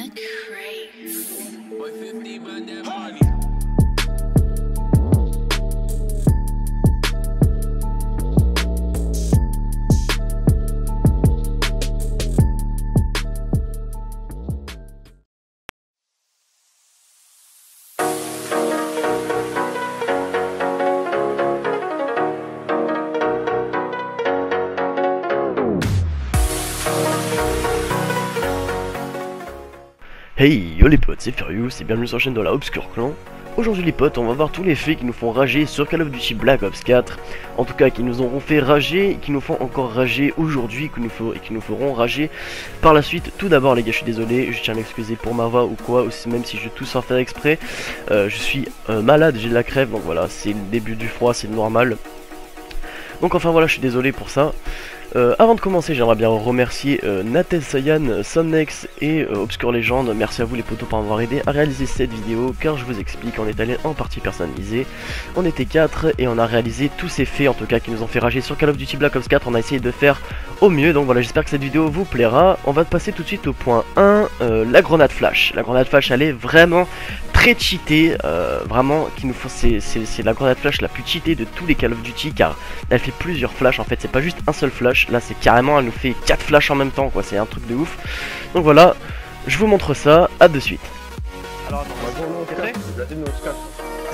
Hey yo les potes, c'est Furious et bienvenue sur la chaîne de la Obscure Clan. Aujourd'hui les potes, on va voir tous les faits qui nous font rager sur Call of Duty Black Ops 4. En tout cas qui nous auront fait rager, qui nous font encore rager aujourd'hui et qui nous feront rager par la suite. Tout d'abord les gars, je suis désolé, je tiens à m'excuser pour ma voix ou quoi, même si je tousse sans faire exprès. Je suis malade, j'ai de la crève, donc voilà, c'est le début du froid, c'est normal. Donc enfin voilà, je suis désolé pour ça. Avant de commencer, j'aimerais bien remercier Natel Sayan, Somnex et Obscure Legend. Merci à vous les potos pour m'avoir aidé à réaliser cette vidéo, car je vous explique, on est allé en partie personnalisée. On était 4 et on a réalisé tous ces faits en tout cas qui nous ont fait rager sur Call of Duty Black Ops 4. On a essayé de faire au mieux, donc voilà, j'espère que cette vidéo vous plaira. On va passer tout de suite au point 1, la grenade flash. La grenade flash, elle est vraiment très cheatée, vraiment qu'il nous faut, c'est la grenade flash la plus cheatée de tous les Call of Duty, car elle fait plusieurs flashs en fait, c'est pas juste un seul flash. Là c'est carrément, elle nous fait 4 flashs en même temps quoi, c'est un truc de ouf. Donc voilà, je vous montre ça, à de suite. Alors attends, t'es prêt ? T'es prêt ?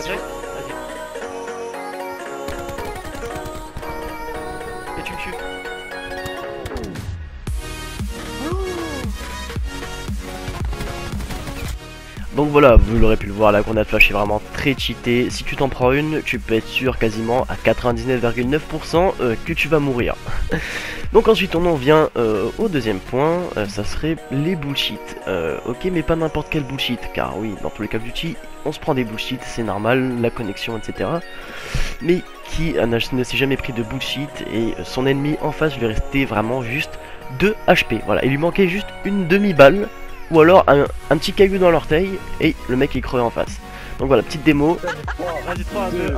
Vas-y. Et tu me tues. Donc voilà, vous l'aurez pu le voir, la grenade flash est vraiment très cheatée. Si tu t'en prends une, tu peux être sûr quasiment à 99,9% que tu vas mourir. Donc ensuite on en vient au deuxième point, ça serait les bullshit. Ok, mais pas n'importe quel bullshit, car oui, dans tous les Call of Duty, on se prend des bullshit, c'est normal, la connexion, etc. Mais qui ne s'est jamais pris de bullshit et son ennemi en face lui restait vraiment juste 2 HP. Voilà, il lui manquait juste une demi-balle. Ou alors un petit caillou dans l'orteil et le mec est crevé en face. Donc voilà, petite démo. Vas-y, 3, 2, 1.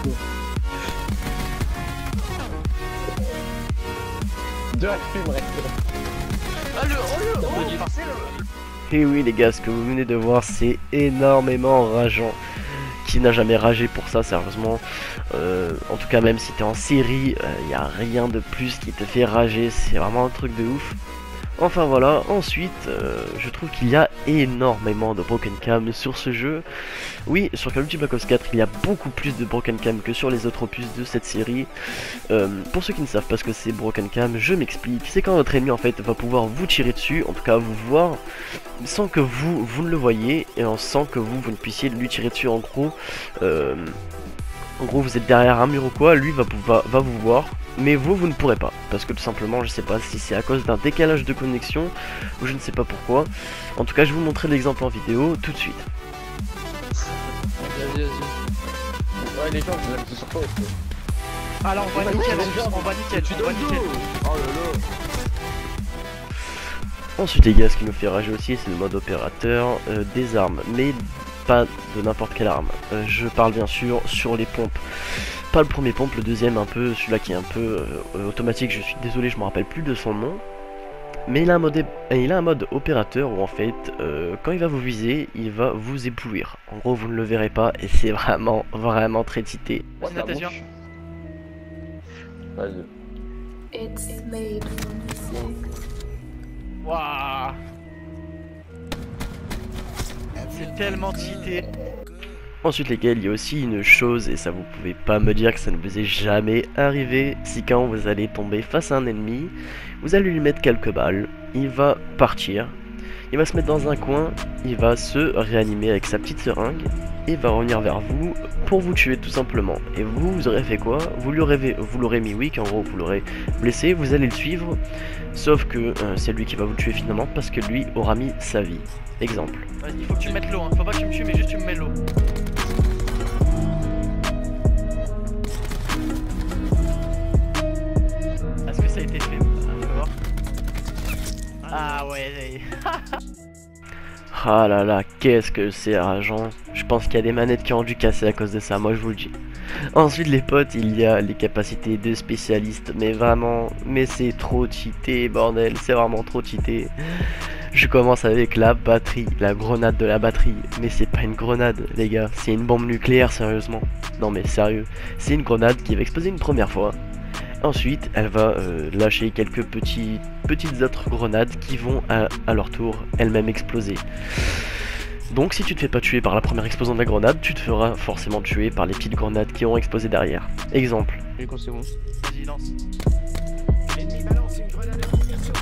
Et oui les gars, ce que vous venez de voir, c'est énormément rageant. Qui n'a jamais ragé pour ça, sérieusement. En tout cas, même si t'es en série, y a rien de plus qui te fait rager. C'est vraiment un truc de ouf. Enfin voilà, ensuite, je trouve qu'il y a énormément de broken cam sur ce jeu. Oui, sur Call of Duty Black Ops 4, il y a beaucoup plus de broken cam que sur les autres opus de cette série. Pour ceux qui ne savent pas ce que c'est broken cam, je m'explique. C'est quand votre ennemi en fait va pouvoir vous tirer dessus, en tout cas vous voir, sans que vous ne le voyez, et sans que vous ne puissiez lui tirer dessus. En gros, vous êtes derrière un mur ou quoi, lui va vous voir. Mais vous ne pourrez pas, parce que tout simplement, je sais pas si c'est à cause d'un décalage de connexion, ou je ne sais pas pourquoi. En tout cas, je vais vous montrer l'exemple en vidéo tout de suite. Vas-y. Ouais, les gens, vous allez sur toi aussi. Ah là, on va nickel, on va nickel. Oh là là. Ensuite, les gars, ce qui nous fait rager aussi, c'est le mode opérateur des armes, mais pas de n'importe quelle arme. Je parle bien sûr sur les pompes. Pas le premier pompe, le deuxième un peu, celui-là qui est un peu automatique, je suis désolé, je me rappelle plus de son nom. Mais il a un mode opérateur où en fait, quand il va vous viser, il va vous éblouir. En gros, vous ne le verrez pas et c'est vraiment très cheaté. Ouais, attention. Vas-y. Waouh. C'est tellement cheaté. Ensuite les gars, il y a aussi une chose, et ça vous pouvez pas me dire que ça ne vous est jamais arrivé, si quand vous allez tomber face à un ennemi, vous allez lui mettre quelques balles, il va partir, il va se mettre dans un coin, il va se réanimer avec sa petite seringue, et va revenir vers vous pour vous tuer tout simplement. Et vous aurez fait quoi? Vous l'aurez mis weak, en gros vous l'aurez blessé, vous allez le suivre, sauf que c'est lui qui va vous tuer finalement, parce que lui aura mis sa vie. Exemple. Vas-y, il faut que tu me mettes l'eau, hein. Faut pas que tu me tues, mais juste tu me mets l'eau. Est-ce que ça a été fait? On va voir. Ah ouais. Ah là là, qu'est-ce que c'est rageant. Je pense qu'il y a des manettes qui ont dû casser à cause de ça, moi je vous le dis. Ensuite les potes, il y a les capacités de spécialistes, mais vraiment, mais c'est trop cheaté bordel, c'est vraiment trop cheaté. Je commence avec la batterie, la grenade de la batterie. Mais c'est pas une grenade, les gars, c'est une bombe nucléaire, sérieusement. Non mais sérieux, c'est une grenade qui va exploser une première fois. Ensuite, elle va lâcher quelques petites autres grenades qui vont à leur tour elles-mêmes exploser. Donc si tu te fais pas tuer par la première explosion de la grenade, tu te feras forcément tuer par les petites grenades qui auront explosé derrière. Exemple. Et quand c'est bon. Vas-y, lance. Ennemi balance une grenade à dispersion.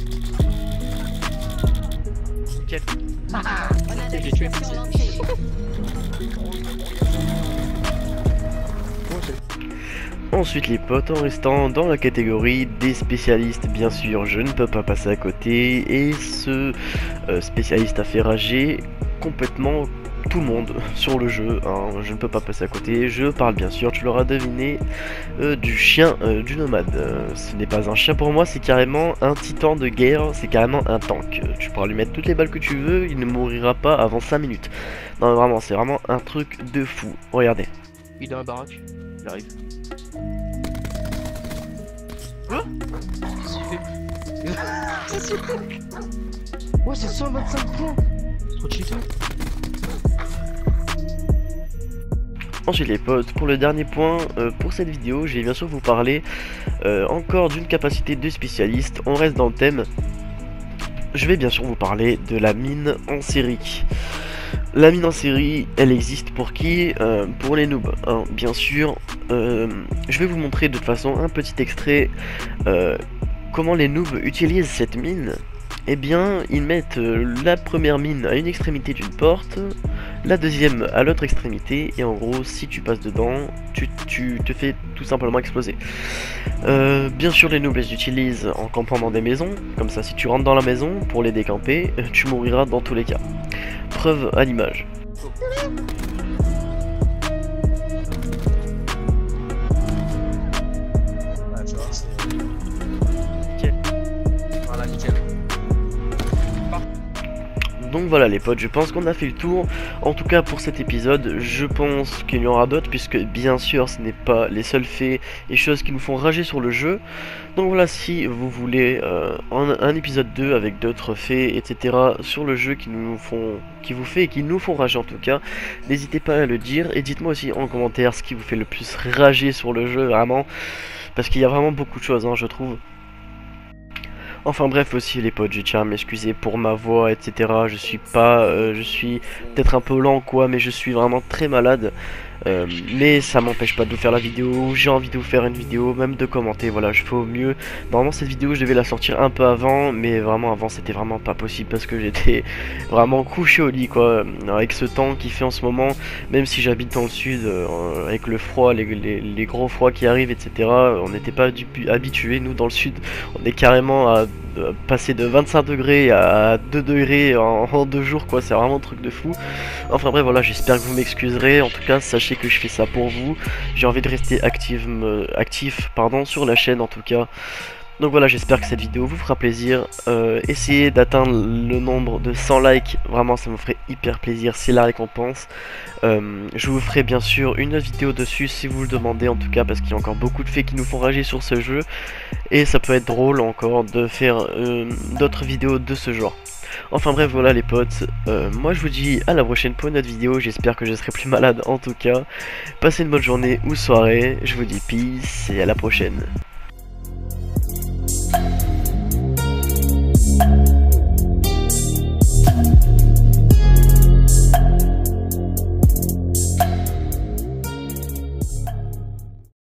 Nickel. Grenade à J'ai tué. dispersion lancée. Ensuite les potes, en restant dans la catégorie des spécialistes, bien sûr je ne peux pas passer à côté, et ce spécialiste a fait rager complètement tout le monde sur le jeu, hein. Je ne peux pas passer à côté, je parle bien sûr, tu l'auras deviné, du chien du nomade. Ce n'est pas un chien pour moi, c'est carrément un titan de guerre, c'est carrément un tank. Tu pourras lui mettre toutes les balles que tu veux, il ne mourira pas avant 5 minutes. Non mais vraiment, c'est vraiment un truc de fou, regardez. Il est dans la baraque. Il arrive. Quoi? Qu'est-ce qu'il fait? Ouais, c'est 125 points. Trop cheaté. Ensuite les potes, pour le dernier point, pour cette vidéo, je vais bien sûr vous parler encore d'une capacité de spécialiste. On reste dans le thème. Je vais bien sûr vous parler de la mine en série. La mine en série, elle existe pour qui? Pour les noobs, hein, bien sûr. Je vais vous montrer de toute façon un petit extrait comment les noobs utilisent cette mine. Eh bien, ils mettent la première mine à une extrémité d'une porte, la deuxième à l'autre extrémité, et en gros, si tu passes dedans, tu te fais tout simplement exploser. Bien sûr, les noobs les utilisent en campant dans des maisons, comme ça, si tu rentres dans la maison pour les décamper, tu mouriras dans tous les cas. Preuve à l'image. Ouais, tu vois, c'est. Nickel. Voilà, nickel. Donc voilà les potes, je pense qu'on a fait le tour. En tout cas pour cet épisode, je pense qu'il y en aura d'autres, puisque bien sûr ce n'est pas les seuls faits et choses qui nous font rager sur le jeu. Donc voilà, si vous voulez un épisode 2 avec d'autres faits, etc. sur le jeu qui nous font rager en tout cas, n'hésitez pas à le dire, et dites-moi aussi en commentaire ce qui vous fait le plus rager sur le jeu, vraiment, parce qu'il y a vraiment beaucoup de choses, hein, je trouve. Enfin bref aussi les potes, je tiens à m'excuser pour ma voix, etc. Je suis peut-être un peu lent quoi, mais je suis vraiment très malade. Mais ça m'empêche pas de vous faire la vidéo, j'ai envie de vous faire une vidéo, même de commenter, voilà, je fais au mieux. Normalement cette vidéo je devais la sortir un peu avant, mais vraiment avant c'était vraiment pas possible parce que j'étais vraiment couché au lit quoi. Avec ce temps qu'il fait en ce moment, même si j'habite dans le sud, avec le froid, les gros froids qui arrivent, etc. On n'était pas habitués, nous dans le sud, on est carrément à passer de 25 degrés à 2 degrés en 2 jours quoi, c'est vraiment un truc de fou. Enfin bref voilà, j'espère que vous m'excuserez, en tout cas sachez que je fais ça pour vous, j'ai envie de rester actif sur la chaîne en tout cas. Donc voilà, j'espère que cette vidéo vous fera plaisir. Essayez d'atteindre le nombre de 100 likes, vraiment ça me ferait hyper plaisir, c'est la récompense. Je vous ferai bien sûr une autre vidéo dessus si vous le demandez en tout cas, parce qu'il y a encore beaucoup de faits qui nous font rager sur ce jeu. Et ça peut être drôle encore de faire d'autres vidéos de ce genre. Enfin bref voilà les potes, moi je vous dis à la prochaine pour une autre vidéo, j'espère que je serai plus malade en tout cas. Passez une bonne journée ou soirée, je vous dis peace et à la prochaine.